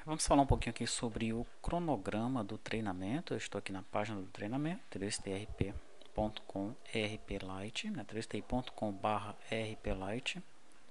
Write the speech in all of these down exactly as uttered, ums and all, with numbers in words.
Vamos falar um pouquinho aqui sobre o cronograma do treinamento. Eu estou aqui na página do treinamento, três t r p ponto com rplite, né? três t i ponto com barra rplite.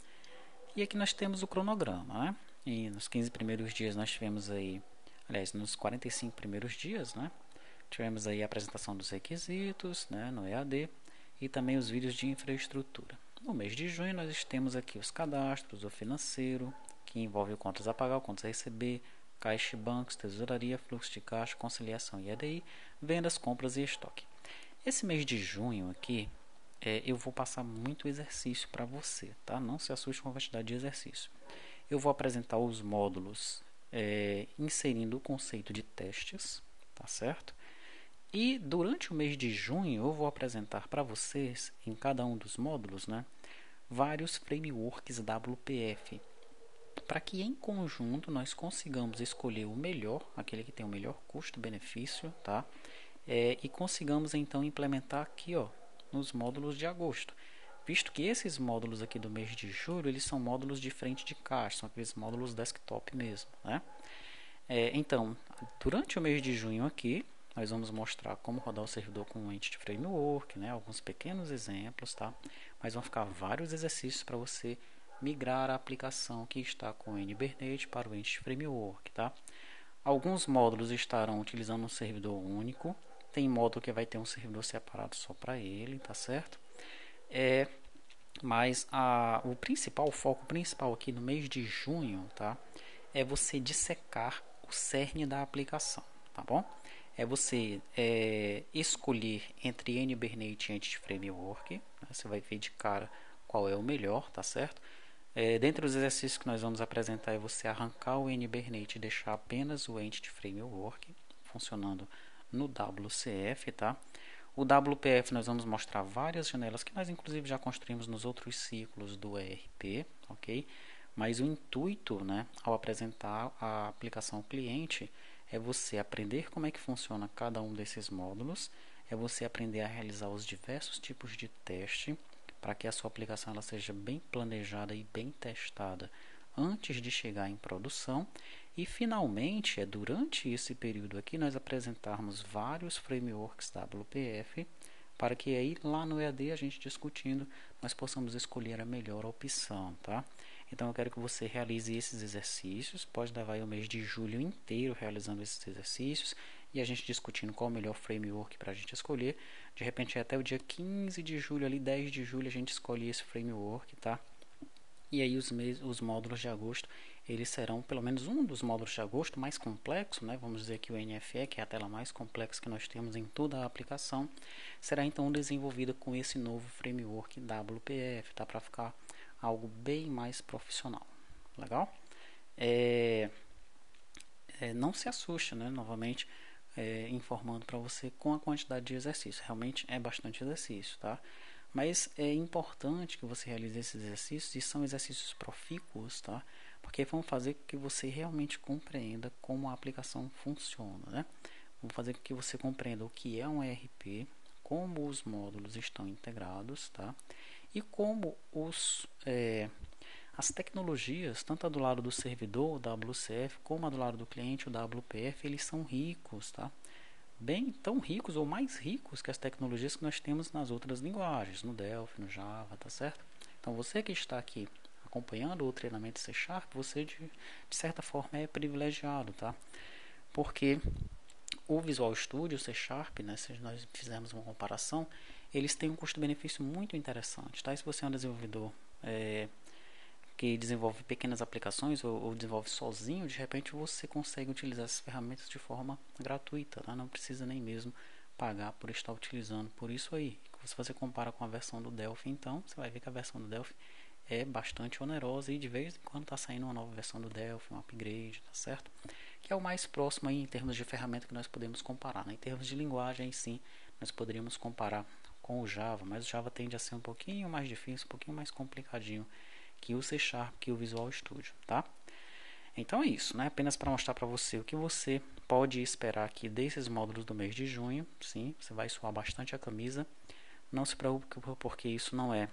E aqui nós temos o cronograma, né? E nos quinze primeiros dias nós tivemos aí, aliás, nos quarenta e cinco primeiros dias, né? Tivemos aí a apresentação dos requisitos, né, no E A D, e também os vídeos de infraestrutura. No mês de junho nós temos aqui os cadastros, o financeiro, que envolve contas a pagar, contas a receber, caixa e bancos, tesouraria, fluxo de caixa, conciliação e E D I, vendas, compras e estoque. Esse mês de junho aqui, é, eu vou passar muito exercício para você, tá? Não se assuste com a quantidade de exercício. Eu vou apresentar os módulos é, inserindo o conceito de testes, tá certo? E durante o mês de junho eu vou apresentar para vocês, em cada um dos módulos, né, vários frameworks W P F, para que em conjunto nós consigamos escolher o melhor, aquele que tem o melhor custo-benefício, tá? É, e consigamos então implementar aqui, ó, nos módulos de agosto. Visto que esses módulos aqui do mês de julho, eles são módulos de frente de caixa, são aqueles módulos desktop mesmo, né? É, então, durante o mês de junho aqui, nós vamos mostrar como rodar o servidor com o Entity Framework, né? Alguns pequenos exemplos, tá? Mas vão ficar vários exercícios para você migrar a aplicação que está com o NBernate para o Entity Framework, tá? Alguns módulos estarão utilizando um servidor único, tem módulo que vai ter um servidor separado só para ele, tá certo? É, mas a, o principal, o foco principal aqui no mês de junho, tá? É você dissecar o cerne da aplicação, tá bom? É você é, escolher entre NBernate e Entity Framework, né? Você vai ver de cara qual é o melhor, tá certo? É, dentre os exercícios que nós vamos apresentar é você arrancar o NBernate e deixar apenas o Entity Framework funcionando no W C F, tá? O W P F nós vamos mostrar várias janelas que nós inclusive já construímos nos outros ciclos do E R P, ok? Mas o intuito, né, ao apresentar a aplicação ao cliente é você aprender como é que funciona cada um desses módulos, é você aprender a realizar os diversos tipos de teste para que a sua aplicação ela seja bem planejada e bem testada antes de chegar em produção. E finalmente, é durante esse período aqui nós apresentarmos vários frameworks W P F para que aí lá no E A D a gente discutindo nós possamos escolher a melhor opção, tá? Então eu quero que você realize esses exercícios, pode levar aí o mês de julho inteiro realizando esses exercícios e a gente discutindo qual o melhor framework para a gente escolher. De repente até o dia quinze de julho, ali dez de julho a gente escolhe esse framework, tá? E aí os, meses, os módulos de agosto, eles serão pelo menos um dos módulos de agosto mais complexo, né? Vamos dizer que o N F E, que é a tela mais complexa que nós temos em toda a aplicação, será então desenvolvida com esse novo framework W P F, tá? Para ficar algo bem mais profissional. Legal? É, é, não se assuste, né? Novamente, é, informando para você com a quantidade de exercício. Realmente é bastante exercício, tá? Mas é importante que você realize esses exercícios e são exercícios profícuos, tá? Porque vão fazer com que você realmente compreenda como a aplicação funciona, né? Vão fazer com que você compreenda o que é um E R P, como os módulos estão integrados, tá? E como os, é, as tecnologias, tanto a do lado do servidor, o W C F, como a do lado do cliente, o W P F, eles são ricos, tá? Bem tão ricos ou mais ricos que as tecnologias que nós temos nas outras linguagens, no Delphi, no Java, tá certo? Então você que está aqui acompanhando o treinamento C Sharp, você de, de certa forma é privilegiado, tá? Porque o Visual Studio, o C Sharp, né, se nós fizermos uma comparação, eles têm um custo-benefício muito interessante, tá? E se você é um desenvolvedor é, que desenvolve pequenas aplicações ou, ou desenvolve sozinho, de repente você consegue utilizar essas ferramentas de forma gratuita, tá? Não precisa nem mesmo pagar por estar utilizando. Por isso aí, se você compara com a versão do Delphi, então você vai ver que a versão do Delphi é bastante onerosa e de vez em quando está saindo uma nova versão do Delphi, um upgrade, tá certo? Que é o mais próximo aí em termos de ferramenta que nós podemos comparar, né? Em termos de linguagem, sim, nós poderíamos comparar com o Java, mas o Java tende a ser um pouquinho mais difícil, um pouquinho mais complicadinho que o C Sharp, que o Visual Studio, tá? Então é isso, né? Apenas para mostrar para você o que você pode esperar aqui desses módulos do mês de junho. Sim, você vai suar bastante a camisa. Não se preocupe porque isso não é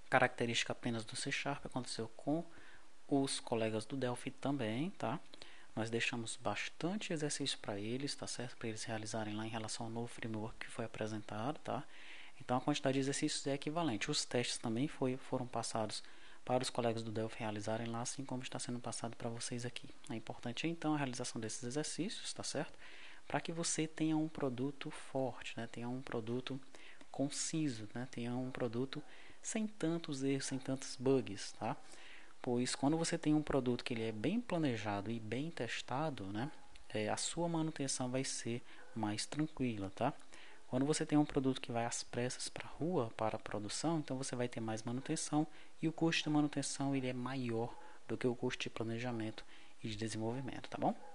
característica apenas do C Sharp, aconteceu com os colegas do Delphi também, tá? nós deixamos bastante exercício para eles, tá certo? Para eles realizarem lá em relação ao novo framework que foi apresentado, tá? Então a quantidade de exercícios é equivalente. Os testes também foi, foram passados para os colegas do Delphi realizarem lá, assim como está sendo passado para vocês aqui. É importante então a realização desses exercícios, tá certo? Para que você tenha um produto forte, né? Tenha um produto conciso, né? Tenha um produto sem tantos erros, sem tantos bugs, tá? Pois quando você tem um produto que ele é bem planejado e bem testado, né, é, a sua manutenção vai ser mais tranquila, tá? Quando você tem um produto que vai às pressas para a rua, para a produção, então você vai ter mais manutenção e o custo de manutenção ele é maior do que o custo de planejamento e de desenvolvimento, tá bom?